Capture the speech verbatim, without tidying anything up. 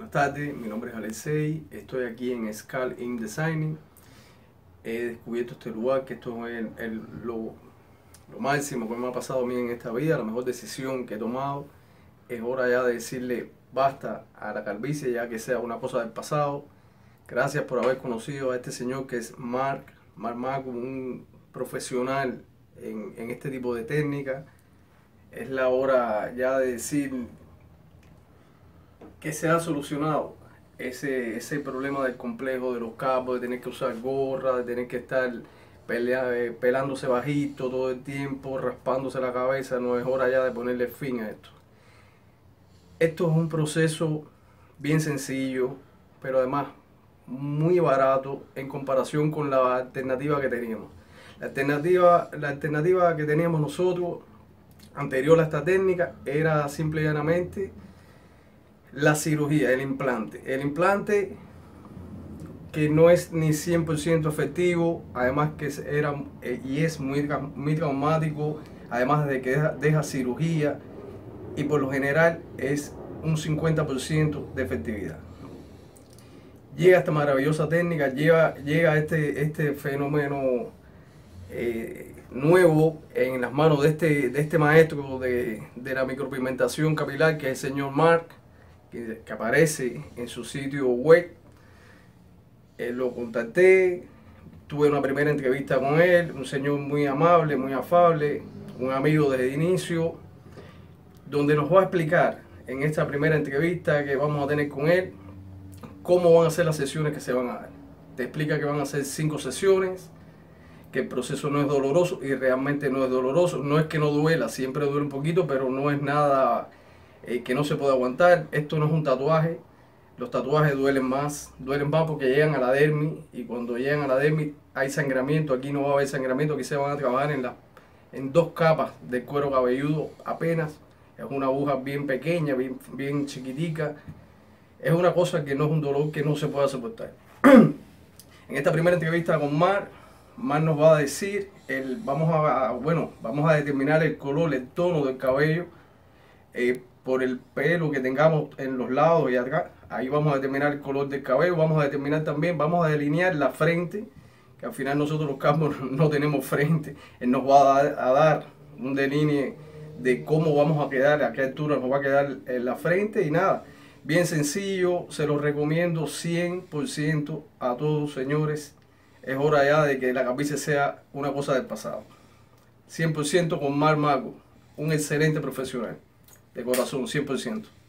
Buenas tardes, mi nombre es Alexei, estoy aquí en Scal Ink Designing. He descubierto este lugar, que esto es el, el, lo, lo máximo que me ha pasado a mí en esta vida, la mejor decisión que he tomado. Es hora ya de decirle basta a la calvicie, ya que sea una cosa del pasado. Gracias por haber conocido a este señor que es Mark, Mark Maco, un profesional en, en este tipo de técnica. Es la hora ya de decir que se ha solucionado ese, ese problema del complejo de los capos, de tener que usar gorra, de tener que estar pelea, eh, pelándose bajito todo el tiempo, raspándose la cabeza. No es hora ya de ponerle fin a esto. Esto es un proceso bien sencillo, pero además muy barato en comparación con la alternativa que teníamos. La alternativa, la alternativa que teníamos nosotros anterior a esta técnica era simple y llanamente la cirugía, el implante. El implante que no es ni cien por ciento efectivo, además que era y es muy, muy traumático, además de que deja, deja cirugía, y por lo general es un cincuenta por ciento de efectividad. Llega esta maravillosa técnica, llega, llega este, este fenómeno eh, nuevo en las manos de este, de este maestro de, de la micropigmentación capilar, que es el señor Mark, que, que aparece en su sitio web. Eh, lo contacté, tuve una primera entrevista con él, un señor muy amable, muy afable, un amigo desde el inicio, donde nos va a explicar en esta primera entrevista que vamos a tener con él cómo van a ser las sesiones que se van a dar. Te explica que van a ser cinco sesiones, que el proceso no es doloroso, y realmente no es doloroso. No es que no duela, siempre duele un poquito, pero no es nada eh, que no se pueda aguantar. Esto no es un tatuaje. Los tatuajes duelen más, duelen más porque llegan a la dermis, y cuando llegan a la dermis hay sangramiento. Aquí no va a haber sangramiento, aquí se van a trabajar en, la, en dos capas de cuero cabelludo apenas. Es una aguja bien pequeña, bien, bien chiquitica. Es una cosa que no es un dolor que no se pueda soportar. En esta primera entrevista con Mar, Mar nos va a decir, el, vamos, a, bueno, vamos a determinar el color, el tono del cabello, eh, por el pelo que tengamos en los lados y atrás. Ahí vamos a determinar el color del cabello, vamos a determinar también, vamos a delinear la frente, que al final nosotros los capos no tenemos frente. Él nos va a dar, a dar un delinee de cómo vamos a quedar, a qué altura nos va a quedar en la frente, y nada. Bien sencillo, se los recomiendo cien por ciento a todos, señores. Es hora ya de que la calvicie sea una cosa del pasado. cien por ciento con Mark Maco, un excelente profesional, de corazón, cien por ciento.